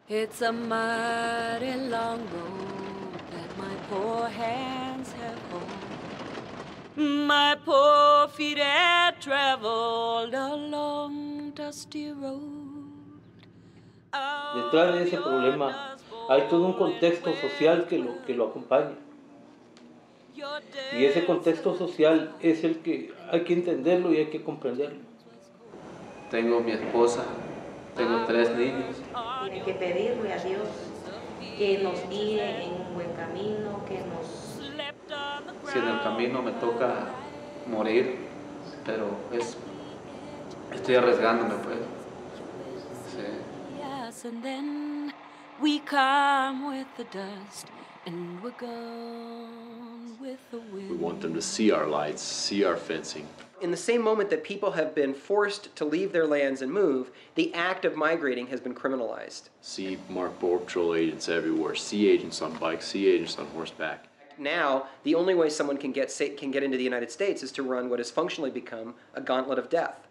It's a mighty long road that my poor hands have hold. My poor feet have traveled a long dusty road. Detrás de ese problema hay todo un contexto social que lo acompaña. Y ese contexto social es el que hay que entenderlo y hay que comprenderlo. Tengo mi esposa, tengo 3 niños. Tiene que pedirle a Dios que nos guíe en un buen camino, que nos... Si en el camino me toca morir, pero estoy arriesgándome, pues. Sí. Yes, and then we come with the dust, and we're gone with the wind. We want them to see our lights, see our fencing. In the same moment that people have been forced to leave their lands and move, the act of migrating has been criminalized. See marked Border Patrol agents everywhere, see agents on bikes, see agents on horseback. Now, the only way someone can get into the United States is to run what has functionally become a gauntlet of death.